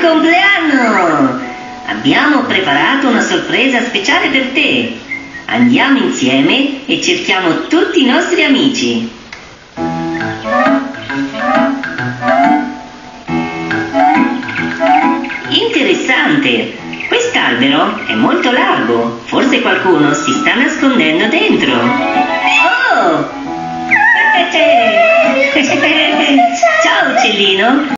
compleanno! Abbiamo preparato una sorpresa speciale per te. Andiamo insieme e cerchiamo tutti i nostri amici. Interessante! Quest'albero è molto largo. Forse qualcuno si sta nascondendo dentro. Oh! Ciao uccellino!